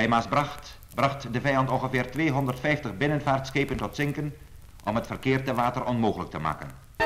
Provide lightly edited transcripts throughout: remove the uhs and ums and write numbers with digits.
Bij Maasbracht bracht de vijand ongeveer 250 binnenvaartschepen tot zinken om het verkeer te water onmogelijk te maken.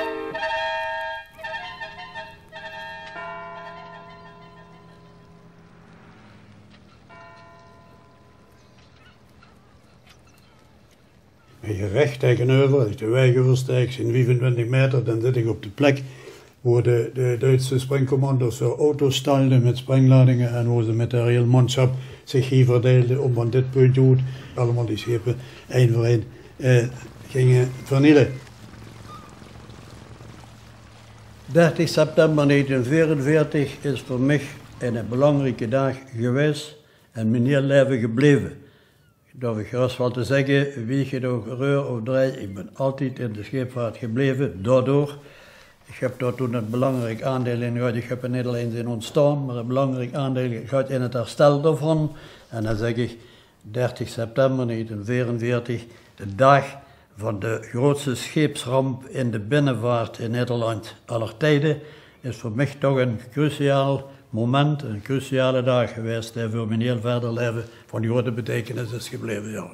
Je recht tegenover, als je de weg oversteekt in 25 meter, dan zit ik op de plek waar de Duitse springcommando's zo auto's stalden met sprengladingen en waar ze met de hele manschap zich hier verdeelden om van dit punt uit allemaal die schepen één voor één gingen vernielen. 30 september 1944 is voor mij een belangrijke dag geweest en mijn heel leven gebleven. Dat ik gerust wel te zeggen, wie je ook reur of draai, ik ben altijd in de scheepvaart gebleven, daardoor. Ik heb daar toen een belangrijk aandeel in gehad. Ik heb er niet alleen in ontstaan, maar een belangrijk aandeel gehad in het herstel daarvan. En dan zeg ik, 30 september 1944, de dag van de grootste scheepsramp in de binnenvaart in Nederland aller tijden, is voor mij toch een cruciaal moment, een cruciale dag geweest en voor mijn heel verder leven van grote betekenis is gebleven. Ja.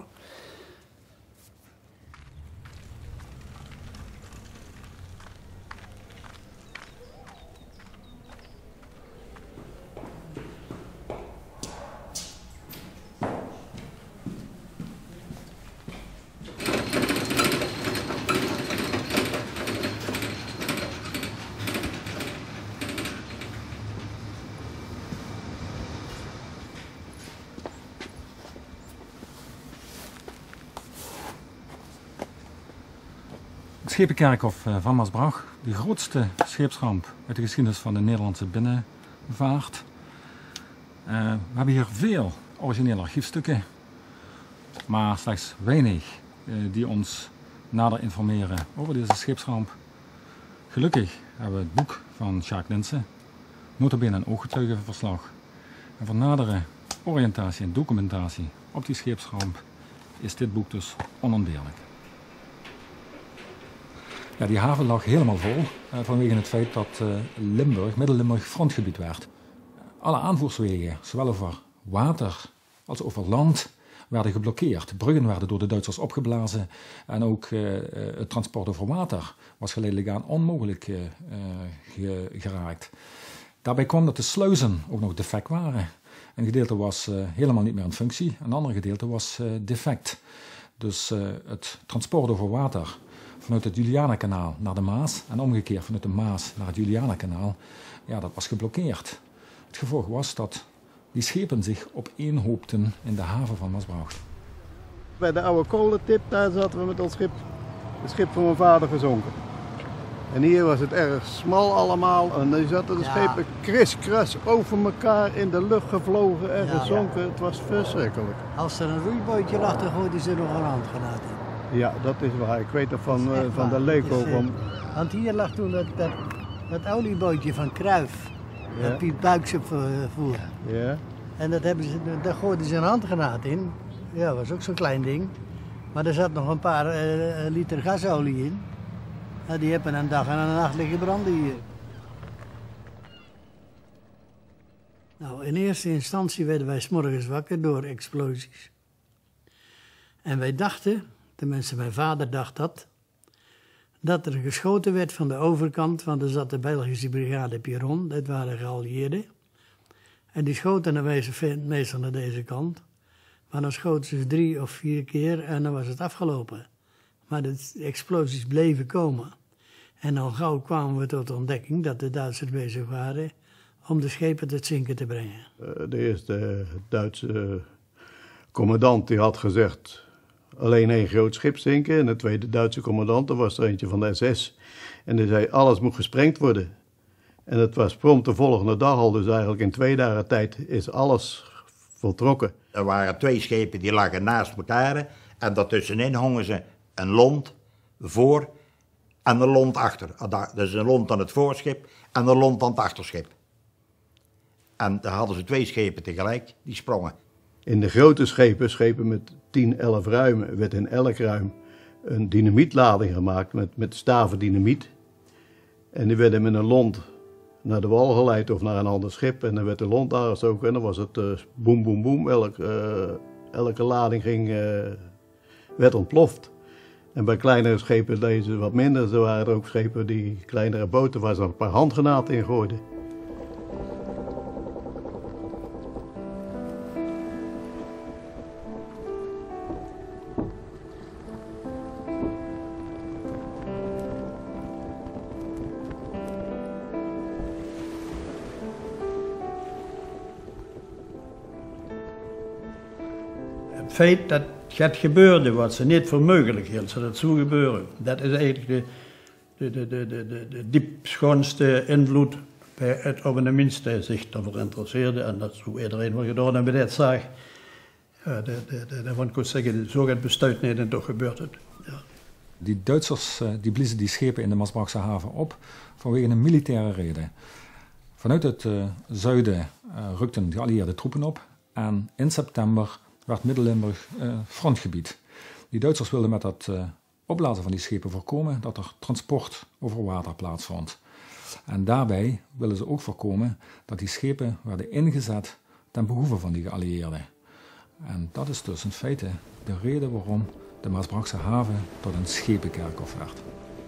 Het schepenkerkhof van Maasbracht, de grootste scheepsramp uit de geschiedenis van de Nederlandse binnenvaart. We hebben hier veel originele archiefstukken, maar slechts weinig die ons nader informeren over deze scheepsramp. Gelukkig hebben we het boek van Jacques Linssen, nota bene een ooggetuigenverslag. En voor nadere oriëntatie en documentatie op die scheepsramp is dit boek dus onontbeerlijk. Ja, die haven lag helemaal vol vanwege het feit dat Midden-Limburg frontgebied werd. Alle aanvoerswegen, zowel over water als over land, werden geblokkeerd. Bruggen werden door de Duitsers opgeblazen en ook het transport over water was geleidelijk aan onmogelijk geraakt. Daarbij kwam dat de sluizen ook nog defect waren. Een gedeelte was helemaal niet meer in functie, een ander gedeelte was defect. Dus het transport over water vanuit het Julianakanaal naar de Maas en omgekeerd vanuit de Maas naar het Julianakanaal, ja, dat was geblokkeerd. Het gevolg was dat die schepen zich opeenhoopten in de haven van Maasbracht. Bij de oude kolentip, daar zaten we met ons schip, het schip van mijn vader gezonken. En hier was het erg smal allemaal en nu zaten de schepen kriskras over elkaar in de lucht gevlogen en gezonken. Het was verschrikkelijk. Als er een roeibootje lag, dan gooiden ze nog een handgranaat in. Ja, dat is waar. Ik weet nog van de Leco. Want hier lag toen dat oliebootje van Cruijff, dat Piet Buikse voer. Ja. En daar gooiden ze een handgranaat in. Ja, dat was ook zo'n klein ding. Maar er zat nog een paar liter gasolie in. Nou, die hebben een dag en een nacht liggen branden hier. Nou, in eerste instantie werden wij 's morgens wakker door explosies. En wij dachten, tenminste mijn vader dacht dat er geschoten werd van de overkant, want er zat de Belgische brigade Piron, dat waren geallieerden. En die schoten dan meestal naar deze kant. Maar dan schoten ze 3 of 4 keer en dan was het afgelopen. Maar de explosies bleven komen. En al gauw kwamen we tot de ontdekking dat de Duitsers bezig waren om de schepen tot zinken te brengen. De eerste Duitse commandant die had gezegd alleen 1 groot schip zinken. En de tweede Duitse commandant, dat was er eentje van de SS. En die zei alles moet gesprengd worden. En het was prompt de volgende dag al, dus eigenlijk in 2 dagen tijd is alles voltrokken. Er waren 2 schepen die lagen naast elkaar en daartussenin hongen ze een lont voor en een lont achter. Dus een lont aan het voorschip en een lont aan het achterschip. En daar hadden ze 2 schepen tegelijk, die sprongen. In de grote schepen met 10, 11 ruimen, werd in elk ruim een dynamietlading gemaakt met staven dynamiet. En die werden met een lont naar de wal geleid of naar een ander schip. En dan werd de lont aangestoken en dan was het boem, boem, boem. Elke lading werd ontploft. En bij kleinere schepen deden ze wat minder. Er waren ook schepen, kleinere boten, waar ze een paar handgranaten in gooiden. Het feit dat het gebeurde wat ze niet voor mogelijk hield, zou dat zo gebeuren. Dat is eigenlijk de diepschoonste invloed bij het op de minste zich daarvoor interesseerde. En dat is hoe iedereen wel gedaan en bij dat zag. Daarvan kon ik zeggen, zo gaat bestuit niet en toch gebeurt het. Ja. Die Duitsers die bliezen die schepen in de Maasbrachtse haven op vanwege een militaire reden. Vanuit het zuiden rukten de geallieerde troepen op en in september werd Midden-Limburg frontgebied. Die Duitsers wilden met dat opblazen van die schepen voorkomen dat er transport over water plaatsvond. En daarbij willen ze ook voorkomen dat die schepen werden ingezet ten behoeve van die geallieerden. En dat is dus in feite de reden waarom de Maasbrachtse haven tot een schepenkerkhof werd.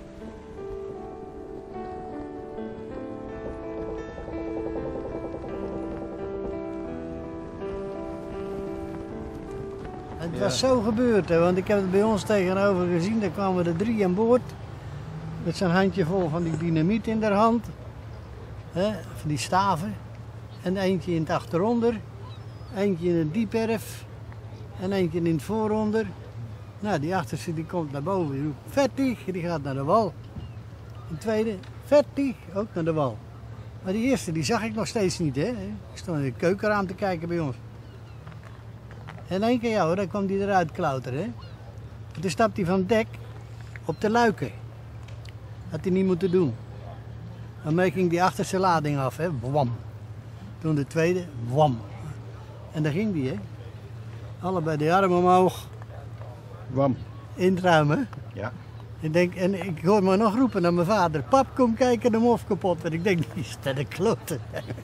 Het was zo gebeurd, hè, want ik heb het bij ons tegenover gezien. Daar kwamen er 3 aan boord. Met zo'n handjevol van die dynamiet in haar hand. Hè, van die staven. En eentje in het achteronder. Eentje in het dieperf. En eentje in het vooronder. Nou, die achterste die komt naar boven. Die roept, vettig, die gaat naar de wal. De tweede, vettig, ook naar de wal. Maar die eerste, die zag ik nog steeds niet, hè. Ik stond in de keukenraam te kijken bij ons. En één keer, ja hoor, dan kwam die eruit klauteren, hè. En toen stapte hij van het dek op de luiken. Had hij niet moeten doen. Daarmee ging die achterste lading af, hè. Wam. Toen de tweede, wam. En daar ging die, hè. Allebei de armen omhoog. Wam. Inruimen. Ja. En ik hoor me nog roepen naar mijn vader. Pap, kom kijken, de mof kapot. En ik denk, die staat de kloten.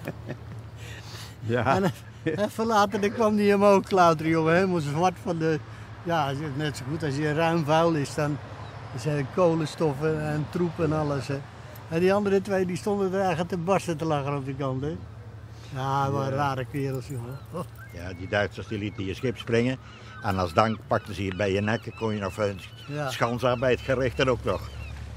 Ja. En even later dan kwam die omhoog klauteren, jongen. Helemaal zwart van de... Ja, net zo goed als je ruim vuil is, dan zijn er kolenstoffen en troep en alles. Hè. En die andere 2 die stonden er eigenlijk te barsten te lachen op de kant. Hè. Ja, wat rare kerels, jongen. Oh. Ja, die Duitsers die lieten je schip springen. En als dank pakten ze je bij je nek en kon je nog schansarbeid verrichten ook nog.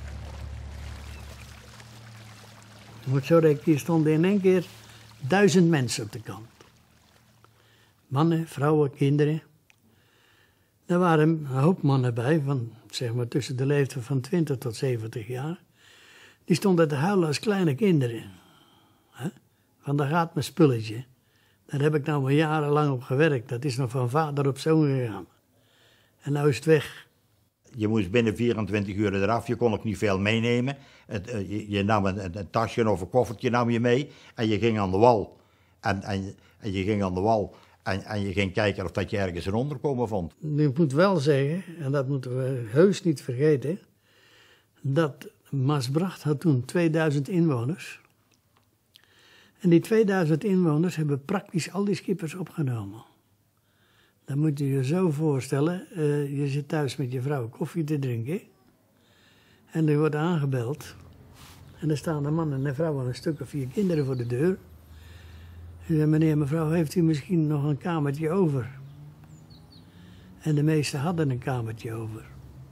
Je moet zo denken, hier stonden in één keer 1000 mensen op de kant. Mannen, vrouwen, kinderen. Er waren een hoop mannen bij, van, zeg maar tussen de leeftijd van 20 tot 70 jaar. Die stonden te huilen als kleine kinderen. Van daar gaat mijn spulletje. Daar heb ik nou maar jarenlang op gewerkt. Dat is nog van vader op zoon gegaan. En nou is het weg. Je moest binnen 24 uur eraf, je kon ook niet veel meenemen. Je nam een tasje of een koffertje nam je mee en je ging aan de wal. En je ging aan de wal en je ging kijken of dat je ergens een onderkomen vond. Ik moet wel zeggen, en dat moeten we heus niet vergeten, dat Maasbracht had toen 2000 inwoners. En die 2000 inwoners hebben praktisch al die schippers opgenomen. Dan moet je je zo voorstellen, je zit thuis met je vrouw koffie te drinken. En er wordt aangebeld. En er staan een man en een vrouw en een stuk of 4 kinderen voor de deur. En zei, meneer, mevrouw, heeft u misschien nog een kamertje over? En de meesten hadden een kamertje over.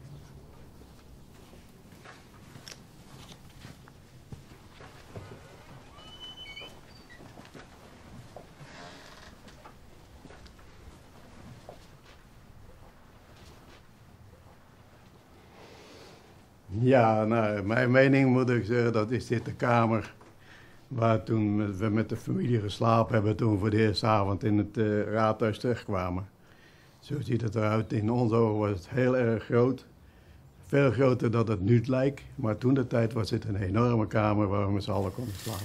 Ja, nou, mijn mening moet ik zeggen, dat is dit de kamer waar toen we met de familie geslapen hebben toen voor de eerste avond in het raadhuis terechtkwamen. Zo ziet het eruit. In onze ogen was het heel erg groot. Veel groter dan het nu lijkt, maar toen de tijd was het een enorme kamer waar we met z'n allen konden slapen.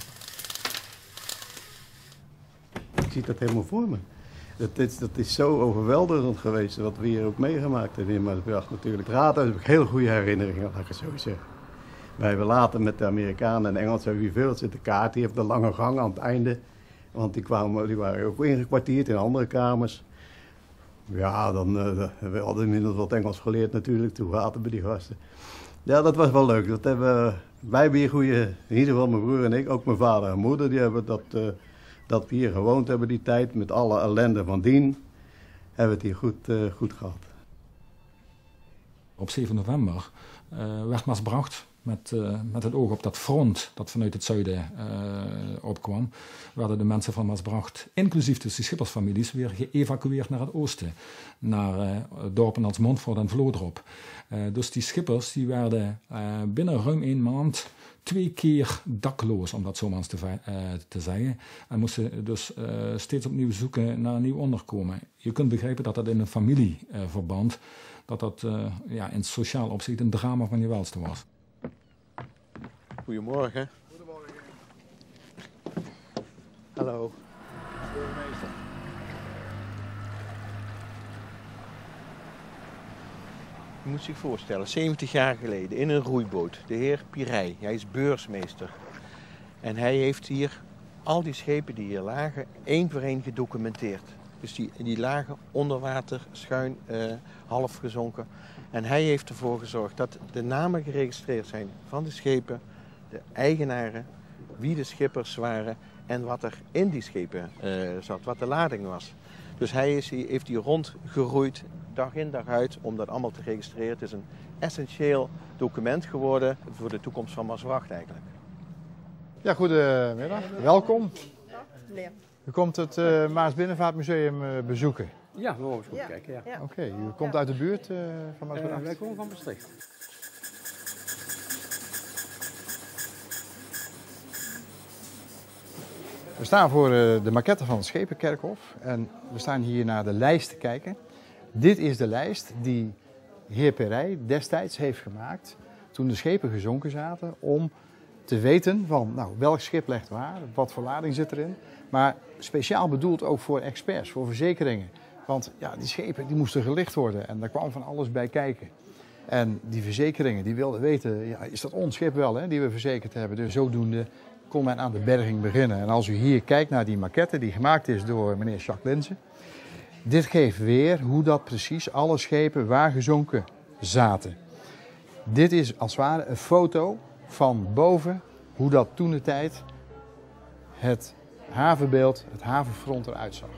Ik zie dat helemaal voor me. Dat is zo overweldigend geweest wat we hier ook meegemaakt hebben in Maasbracht natuurlijk. Het raadhuis heb ik heel goede herinneringen, laat ik het zo zeggen. Wij hebben later met de Amerikanen en Engelsen hebben we veel zitten kaart. Die heeft een lange gang aan het einde. Want die waren ook ingekwartierd in andere kamers. Ja, dan hebben we hadden inmiddels wat Engels geleerd natuurlijk. Toen zaten we die gasten. Ja, dat was wel leuk. Dat hebben wij weer goede, in ieder geval mijn broer en ik, ook mijn vader en moeder, die hebben dat we hier gewoond hebben die tijd, met alle ellende van dien, hebben we het hier goed gehad. Op 7 november werd Maasbracht met het oog op dat front dat vanuit het zuiden opkwam, werden de mensen van Maasbracht, inclusief dus de schippersfamilies, weer geëvacueerd naar het oosten. Naar dorpen als Montfort en Vlodrop. Dus die schippers die werden binnen ruim 1 maand 2 keer dakloos, om dat zo maar eens te zeggen. En moesten dus steeds opnieuw zoeken naar een nieuw onderkomen. Je kunt begrijpen dat dat in een familieverband, dat in sociaal opzicht een drama van je welste was. Goedemorgen. Goedemorgen. Hallo. Burgemeester. Je moet zich voorstellen, 70 jaar geleden in een roeiboot, de heer Pirij, hij is beursmeester. En hij heeft hier al die schepen die hier lagen, 1 voor 1 gedocumenteerd. Dus die lagen onder water, schuin, half gezonken. En hij heeft ervoor gezorgd dat de namen geregistreerd zijn van de schepen, de eigenaren, wie de schippers waren en wat er in die schepen zat, wat de lading was. Dus hij heeft hier rondgeroeid, dag in dag uit, om dat allemaal te registreren. Het is een essentieel document geworden voor de toekomst van Maasbracht eigenlijk. Ja, goedemiddag. Welkom. U komt het Maasbinnenvaartmuseum bezoeken. Ja, we mogen eens goed kijken. Ja. Oké, u komt uit de buurt van Maasbracht? Wij komen van Maastricht. We staan voor de maquette van het Schepenkerkhof en we staan hier naar de lijst te kijken. Dit is de lijst die heer Pirij destijds heeft gemaakt toen de schepen gezonken zaten om te weten van welk schip ligt waar, wat voor lading zit erin. Maar speciaal bedoeld ook voor experts, voor verzekeringen. Want ja, die schepen die moesten gelicht worden en daar kwam van alles bij kijken. En die verzekeringen die wilden weten, ja, is dat ons schip wel hè, die we verzekerd hebben. Dus zodoende kon men aan de berging beginnen. En als u hier kijkt naar die maquette die gemaakt is door meneer Jacques Linzen. Dit geeft weer hoe dat precies alle schepen waar gezonken zaten. Dit is als het ware een foto van boven hoe dat toentertijd het havenbeeld, het havenfront eruit zag.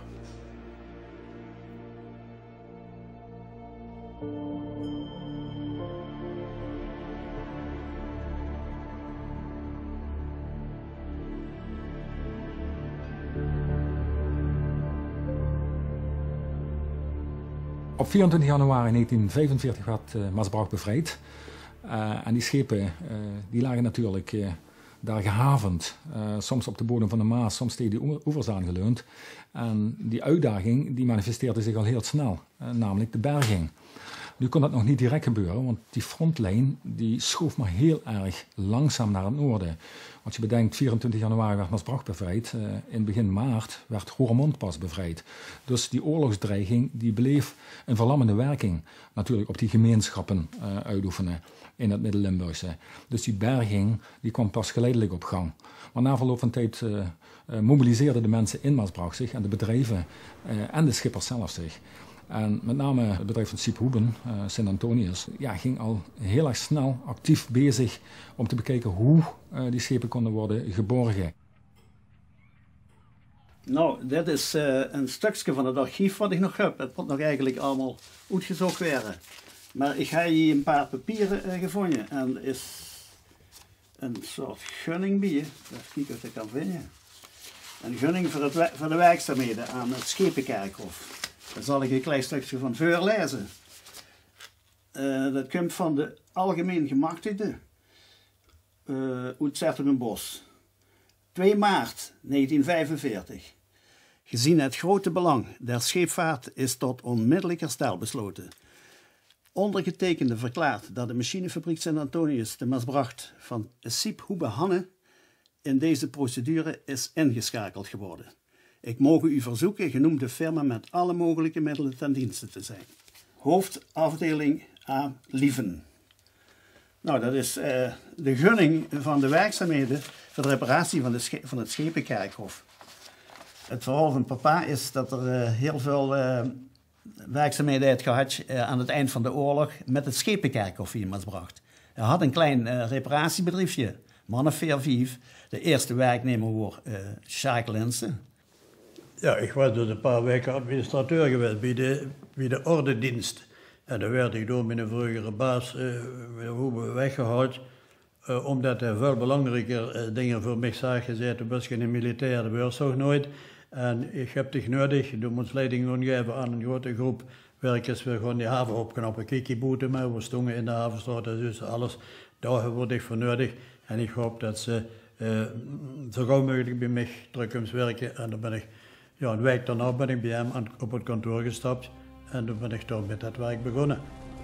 Op 24 januari 1945 werd Maasbracht bevrijd. En die schepen die lagen natuurlijk daar gehavend. Soms op de bodem van de Maas, soms tegen de oevers aangeleund. En die uitdaging die manifesteerde zich al heel snel, namelijk de berging. Nu kon dat nog niet direct gebeuren, want die frontlijn die schoof maar heel erg langzaam naar het noorden. Als je bedenkt, 24 januari werd Maasbracht bevrijd, in begin maart werd Roermond pas bevrijd. Dus die oorlogsdreiging die bleef een verlammende werking natuurlijk op die gemeenschappen uitoefenen in het Midden-Limburgse. Dus die berging die kwam pas geleidelijk op gang. Maar na verloop van tijd mobiliseerden de mensen in Maasbracht zich en de bedrijven en de schippers zelf zich. En met name het bedrijf van Siep Hoeben, Sint Antonius, ging al heel erg snel actief bezig om te bekijken hoe die schepen konden worden geborgen. Nou, dit is een stukje van het archief wat ik nog heb. Het moet nog eigenlijk allemaal uitgezocht worden. Maar ik heb hier een paar papieren gevonden en er is een soort gunning bij. Even kijken of ik kan vinden. Een gunning voor de werkzaamheden aan het Schepenkerkhof. Daar zal ik een klein stukje van voorlezen. Dat komt van de algemeen gemachtigde uit Zertogenbosch. 2 maart 1945. Gezien het grote belang der scheepvaart is tot onmiddellijk herstel besloten. Ondergetekende verklaart dat de machinefabriek Sint Antonius de Maasbracht van Siep Hoeben Hanne in deze procedure is ingeschakeld geworden. Ik mogen u verzoeken genoemde firma met alle mogelijke middelen ten dienste te zijn. Hoofdafdeling A. Lieven. Nou, dat is de gunning van de werkzaamheden voor de reparatie van het Schepenkerkhof. Het verhaal van papa is dat er heel veel werkzaamheden heeft gehad aan het eind van de oorlog met het Schepenkerkhof in Maasbracht. Hij had een klein reparatiebedrijfje, mannen 4-5. De eerste werknemer was Sjaak Linsen. Ja, ik was dus een paar weken administrateur geweest bij de ordendienst. En daar werd ik door mijn vroegere baas weggehaald. Omdat hij veel belangrijker dingen voor mij zag gezet. Toen was ik in een militaire beurs nog nooit. En ik heb dich nodig, je moet leiding geven aan een grote groep werkers. We gewoon die haven opknappen, kikieboeten, maar we stonden in de havenstraat, dus alles. Daar word ik voor nodig. En ik hoop dat ze zo gauw mogelijk bij mij terug kunnen werken. En dan ben ik, ja, een week daarna ben ik bij hem op het kantoor gestapt. En toen ben ik toch met dat werk begonnen.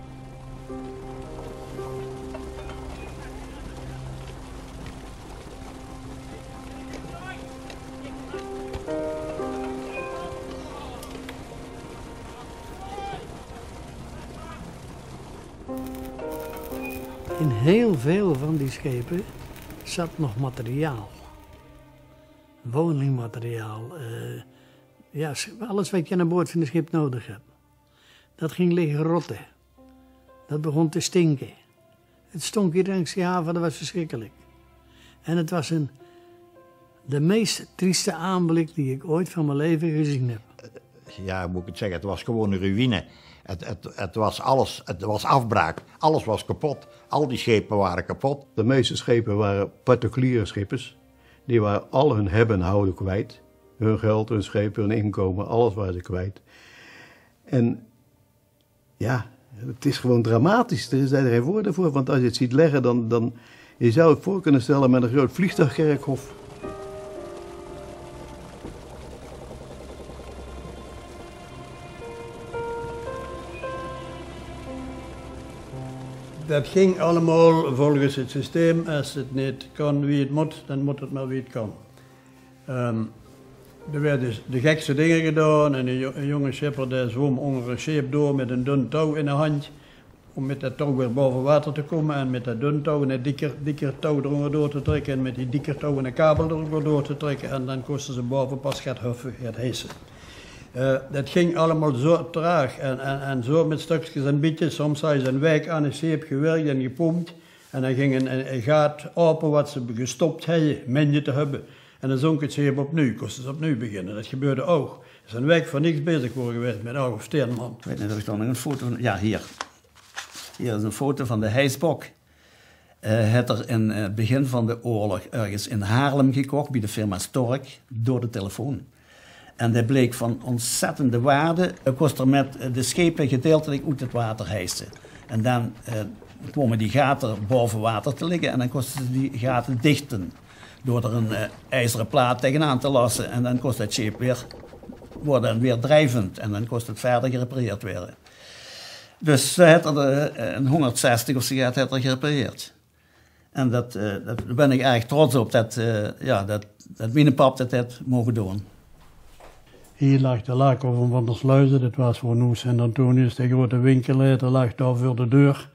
In heel veel van die schepen zat nog materiaal. Woningmateriaal. Ja, alles wat je aan boord van een schip nodig hebt. Dat ging liggen rotten. Dat begon te stinken. Het stonk hier langs de haven, dat was verschrikkelijk. En het was de meest trieste aanblik die ik ooit van mijn leven gezien heb. Ja, moet ik het zeggen, het was gewoon een ruïne. Het was alles, het was afbraak. Alles was kapot. Al die schepen waren kapot. De meeste schepen waren particuliere schippers. Die waren al hun hebben en houden kwijt. Hun geld, hun schepen, hun inkomen, alles waren ze kwijt. En ja, het is gewoon dramatisch. Er zijn er geen woorden voor. Want als je het ziet leggen, dan je zou het voor kunnen stellen met een groot vliegtuigkerkhof. Dat ging allemaal volgens het systeem. Als het niet kan wie het moet, dan moet het maar wie het kan. Er werden de gekste dingen gedaan en een jonge schipper die zwom onder een scheep door met een dun touw in de hand. Om met dat touw weer boven water te komen en met dat dun touw en een dikker touw eronder door te trekken. En met die dikker touw en een kabel eronder door te trekken. En dan kosten ze boven pas gaat hijsen. Dat ging allemaal zo traag en zo met stukjes en bietjes. Soms had je een week aan een scheep gewerkt en gepompt. En dan ging een gaat open wat ze gestopt hadden, mende te hebben. En dan zonk het schip opnieuw, kost ze opnieuw beginnen. Dat gebeurde ook. Er is een week voor niks bezig voor geweest met August Steenman. Ik weet niet of ik dan nog een foto van... Ja, hier. Hier is een foto van de hijsbok. Het er in het begin van de oorlog ergens in Haarlem gekocht bij de firma Stork door de telefoon. En dat bleek van ontzettende waarde. Het kost er met de schepen gedeeltelijk uit het water hijsen. En dan komen die gaten boven water te liggen en dan kosten ze die gaten dichten. Door er een ijzeren plaat tegenaan te lassen. En dan kost het schip wordt dan weer drijvend. En dan kost het verder gerepareerd worden. Dus ze had er een 160 of zo had er gerepareerd. En daar ben ik erg trots op dat mijn pap dat had mogen doen. Hier lag de Laakhoven van der Sluizen, dat was voor nu Sint-Antonius, de grote winkel, dat lag daar voor de deur.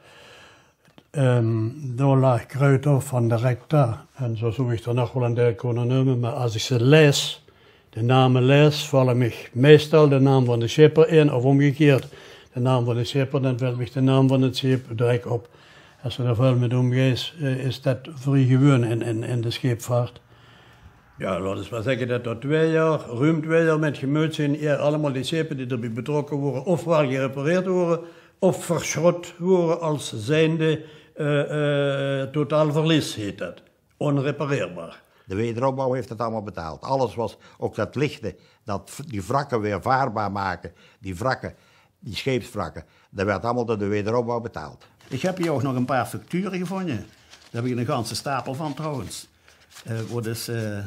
Daar lag Kruithof van de Recta. En zo zou ik er nog wel een deel kunnen noemen, maar als ik ze lees, de namen lees, vallen me meestal de naam van de schipper in, of omgekeerd. De naam van de schipper, dan valt me de naam van het schip direct op. Als je er veel mee omgaat, is dat vrij gewoon in de scheepvaart. Ja, laten we maar zeggen dat er ruim 2 jaar met gemuid zijn, hier allemaal die schepen die erbij betrokken worden, ofwel gerepareerd worden, of verschrot worden als zijnde totaal verlies, heet dat. Onrepareerbaar. De wederopbouw heeft het allemaal betaald. Alles was, ook dat lichte, die wrakken weer vaarbaar maken, die scheepswrakken, dat werd allemaal door de wederopbouw betaald. Ik heb hier ook nog een paar facturen gevonden. Daar heb ik een ganse stapel van trouwens. Waar dus,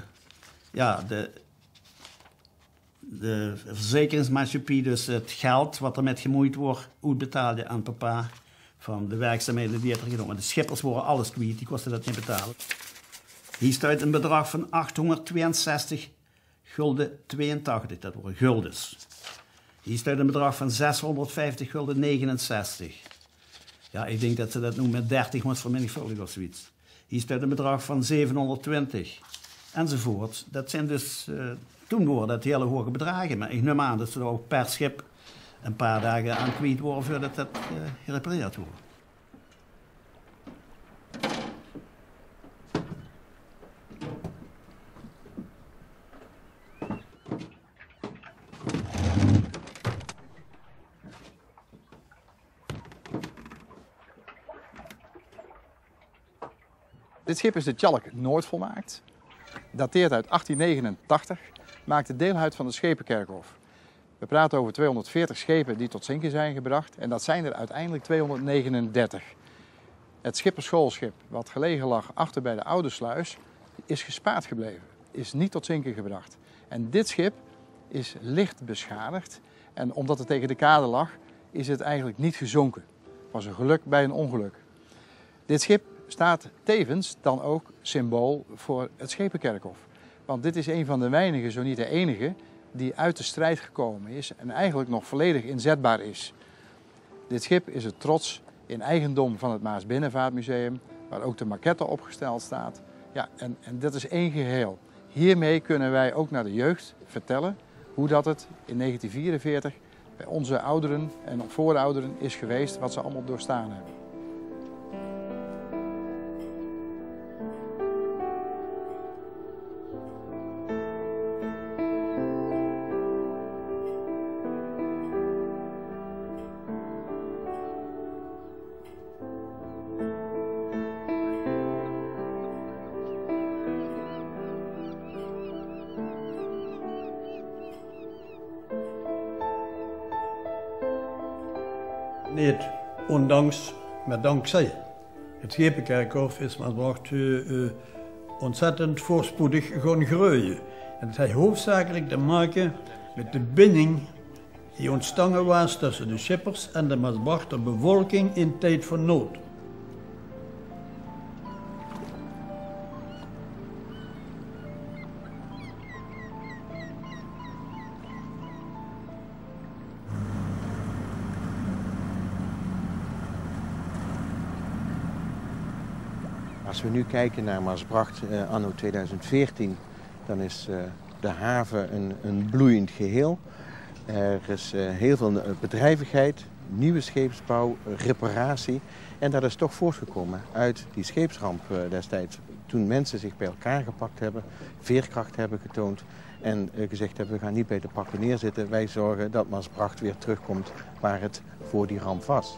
de verzekeringsmaatschappij dus het geld wat er met gemoeid wordt uitbetaalde aan papa van de werkzaamheden die het er gedaan. De schippers worden alles kwijt, die kosten dat niet betalen. Hier staat een bedrag van 862 gulden 82, dat worden guldens. Hier staat een bedrag van 650 gulden 69. Ja, ik denk dat ze dat nu met 30 moet vermenigvuldigen of zoiets. Hier staat een bedrag van 720 enzovoort. Dat zijn dus, toen waren dat hele hoge bedragen. Maar ik neem aan dat ze er ook per schip een paar dagen aan kwijt worden voordat dat gerepareerd wordt. Dit schip is de Tjalk Noordvolmaakt. Dateert uit 1889. Maakte deel uit van de Schepenkerkhof. We praten over 240 schepen die tot zinken zijn gebracht. En dat zijn er uiteindelijk 239. Het schipperschoolschip, wat gelegen lag achter bij de oude sluis, is gespaard gebleven. Is niet tot zinken gebracht. En dit schip is licht beschadigd. En omdat het tegen de kade lag, is het eigenlijk niet gezonken. Het was een geluk bij een ongeluk. Dit schip staat tevens dan ook symbool voor het Schepenkerkhof. Want dit is een van de weinige, zo niet de enige, die uit de strijd gekomen is en eigenlijk nog volledig inzetbaar is. Dit schip is het trots in eigendom van het Maasbinnenvaartmuseum, waar ook de maquette opgesteld staat. Ja, en dat is één geheel. Hiermee kunnen wij ook naar de jeugd vertellen hoe dat het in 1944 bij onze ouderen en voorouderen is geweest, wat ze allemaal doorstaan hebben. Niet ondanks, maar dankzij. Het Schepenkerkhof is Maasbracht ontzettend voorspoedig gaan groeien. En het heeft hoofdzakelijk te maken met de binding die ontstaan was tussen de schippers en de Maasbrachter bevolking in tijd van nood. Als we nu kijken naar Maasbracht anno 2014, dan is de haven een bloeiend geheel. Er is heel veel bedrijvigheid, nieuwe scheepsbouw, reparatie. En dat is toch voortgekomen uit die scheepsramp destijds. Toen mensen zich bij elkaar gepakt hebben, veerkracht hebben getoond en gezegd hebben, we gaan niet bij de pakken neerzitten. Wij zorgen dat Maasbracht weer terugkomt waar het voor die ramp was.